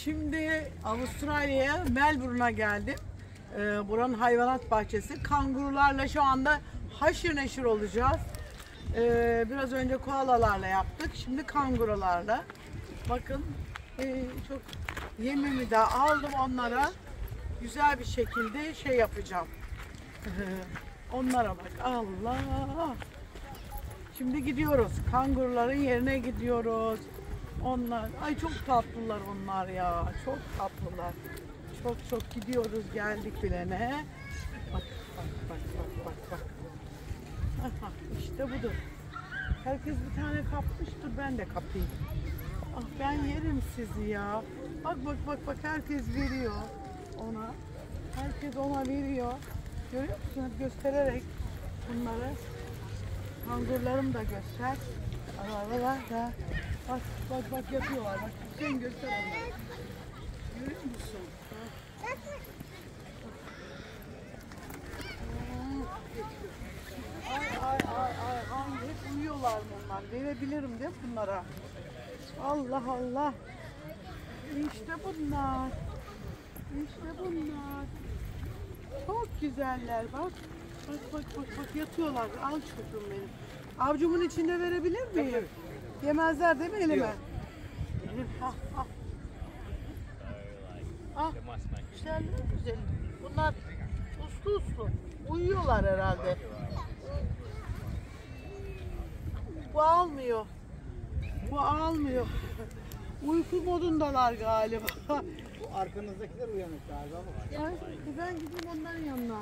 Şimdi Avustralya'ya, Melbourne'a geldim. Buranın hayvanat bahçesi. Kangurularla şu anda haşır neşir olacağız. Biraz önce koalalarla yaptık. Şimdi kangurularla. Bakın çok yemimi de aldım onlara. Güzel bir şekilde şey yapacağım. Onlara bak. Allah. Şimdi gidiyoruz. Kanguruların yerine gidiyoruz. Onlar, ay çok tatlılar onlar ya. Çok tatlılar. Çok gidiyoruz, geldik bilene. Bak. Aha, işte budur. Herkes bir tane kapmıştır, ben de kapayım. Ah ben yerim sizi ya. Bak herkes veriyor ona. Herkes ona veriyor. Görüyor musunuz? Göstererek bunları. Kangurularımı da göster. Da. Bak yapıyorlar. Bak sen göster onları. Görüyor musun? Ay. Hep uyuyorlar bunlar. Verebilirim de bunlara. Allah. İşte bunlar. Çok güzeller bak. Bak yatıyorlar. Al çocuğum benim. Avcumun içinde verebilir miyim? Yemezler değil mi elime? Güzel. Bunlar uslu. Uyuyorlar herhalde. Bu almıyor. Uyku modundalar galiba. Bu arkanızdakiler uyanık galiba ama. Ben gideyim onların yanına.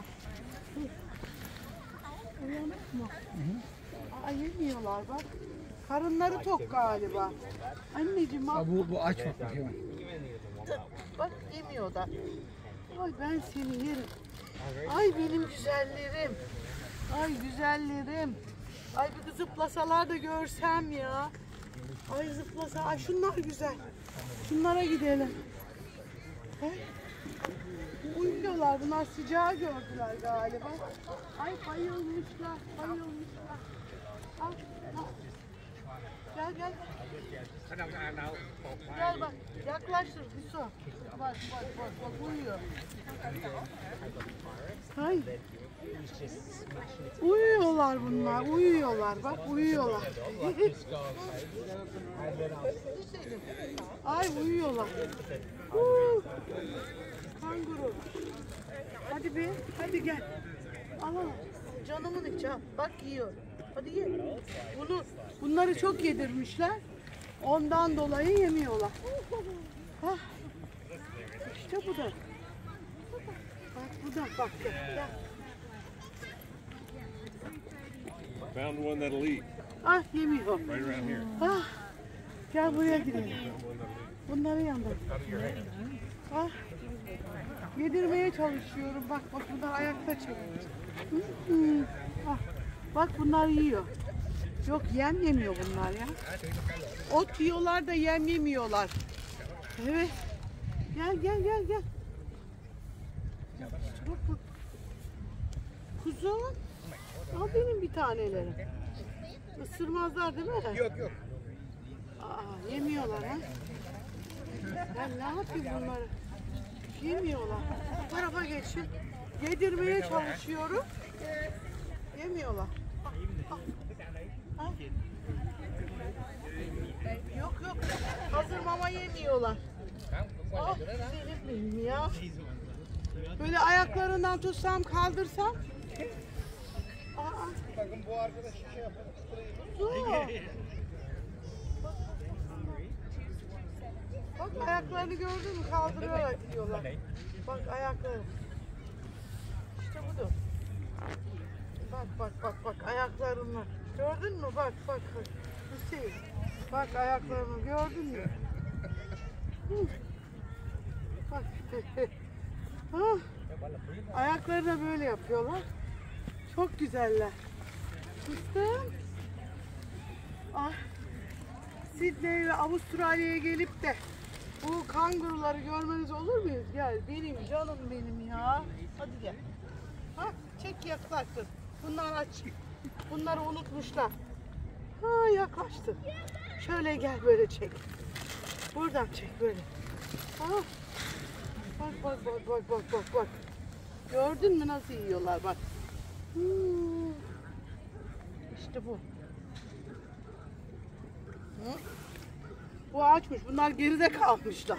Uyanık mı? Yemiyorlar bak. Karınları tok galiba. Anneciğim bak. Bu aç bak. Bak yemiyor da. Ay ben seni yerim. Ay benim güzellerim. Ay bir zıplasalar da görsem ya. Ay zıplasa. Ay şunlar güzel. Şunlara gidelim. He? Uyuyorlar. Bunlar sıcağı gördüler galiba. Ay bayılmışlar. Al. Gel. Gel bak. Yaklaştır bir su. Bak uyuyor. Ay. Uyuyorlar bunlar. Bak uyuyorlar. Ay uyuyorlar. Kanguru. Hadi gel. Al. Canımın içi al. Bak yiyor. Hadi ye. Bunları çok yedirmişler. Ondan dolayı yemiyorlar. İşte bu da. Bak gel. Found one that'll eat. Yemiyor. Right around here. Gel buraya gidelim. Bunların yanında. Yedirmeye çalışıyorum. Bak bunlar ayakta çekiyor. Bak bunlar yiyor. Yok yem yemiyor bunlar ya. Ot yiyorlar da yem yemiyorlar. Evet. Gel. Bak. Kuzum. Al benim bir tanelerim. Isırmazlar değil mi? Yok. Yemiyorlar ha. Ben ne yapayım bunları? Yemiyorlar. Bu tarafa geçin. Yedirmeye çalışıyorum. Yemiyorlar. Yok. Hazır mama yemiyorlar. Senin benim ya. Böyle ayaklarından tutsam, kaldırsam. Bakın bu arkadaş şey yapıyor. Bak ayaklarını gördün mü? Kaldırarak gidiyorlar. Bak ayakları. İşte budur. Bak ayaklarını. Gördün mü? Bak. Hüseyin. Bak ayaklarını gördün mü? Bak. Ayakları da böyle yapıyorlar. Çok güzeller. Fıstığım. Sydney ve Avustralya'ya gelip de bu kanguruları görmeniz olur muyuz? Gel benim canım benim ya. Hadi gel. Çek yaklaştır. Bunlar aç. Bunları unutmuşlar. Yaklaştı. Şöyle gel böyle çek. Buradan çek böyle. Ah. Bak bak bak bak bak bak bak. Gördün mü nasıl yiyorlar bak. İşte bu. Hı? Bu açmış. Bunlar geride kalmışlar.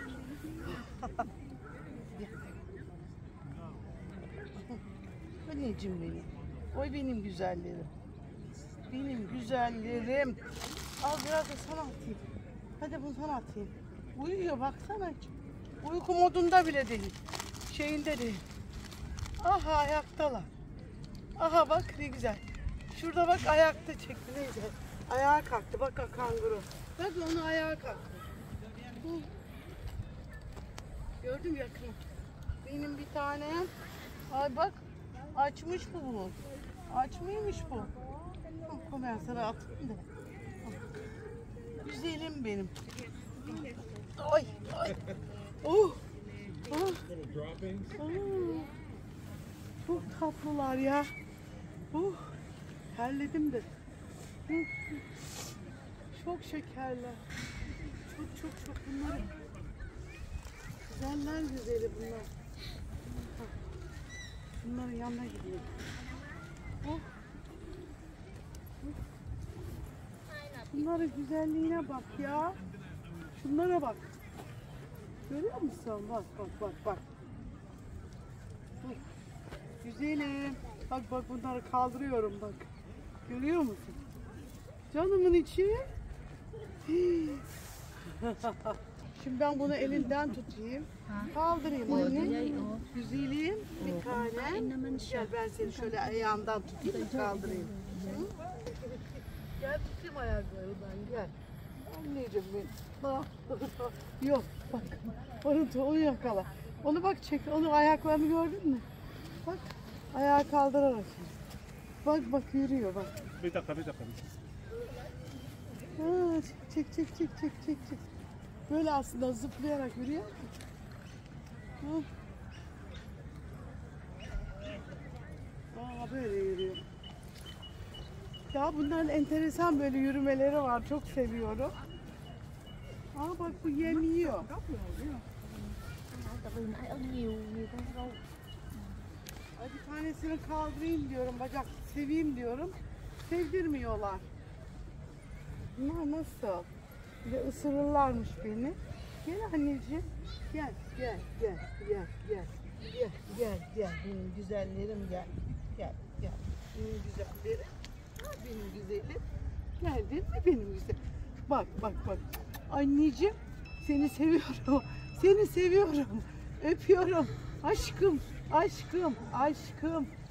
Anneciğim benim. Oy benim güzellerim. Benim güzellerim. Al biraz da sana atayım. Hadi bunu sana atayım. Uyuyor baksana. Uyku modunda bile değil. Şeyinde değil. Aha ayaktalar. Aha bak ne güzel. Şurada bak ayakta çekti ne güzel. Ayağa kalktı bak kanguru. Bak onu ayağa kalktı. Hı. Gördün mü yakın? Benim bir tanem. Ay bak açmış bu bunu. Aç mıymış bu? Hı, ben sana atayım da. Güzelim benim. Ay ay. Oh. Ah. Çok tatlılar ya. Terledim de. Çok şekerler. Çok bunlar. Güzeller güzeli bunlar. Bunların yanına gidiyor. Bunların güzelliğine bak ya. Şunlara bak. Görüyor musun? Bak. Güzelim. Bak bunları kaldırıyorum bak. Görüyor musun? Canımın içi. Şimdi ben bunu elinden tutayım. Kaldırayım anne. Güzelim bir tane. Gel ben seni şöyle ayağından tutayım kaldırayım. Hı? Gel tutayım ayaklarından gel. Anneciğim benim. Yok bak. Onu yakala. Onu bak çek. Onu ayaklarını gördün mü? Bak ayağı kaldırarak. Bak yürüyor bak. Bir dakika. Ha, çek. Böyle aslında zıplayarak yürüyor. Böyle yürüyor. Ya bunların enteresan böyle yürümeleri var. Çok seviyorum. Bak bu yem yiyor. Ay bir tanesini kaldırayım diyorum. Bacak seveyim diyorum. Sevdirmiyorlar. Bunlar nasıl? Bir de ısırırlarmış beni. Gel anneciğim. Gel. Benim güzellerim gel. Gel. Benim güzellerim. Benim güzelim. Geldin mi benim güzel? Bak. Anneciğim seni seviyorum. Seni seviyorum. Öpüyorum. Aşkım.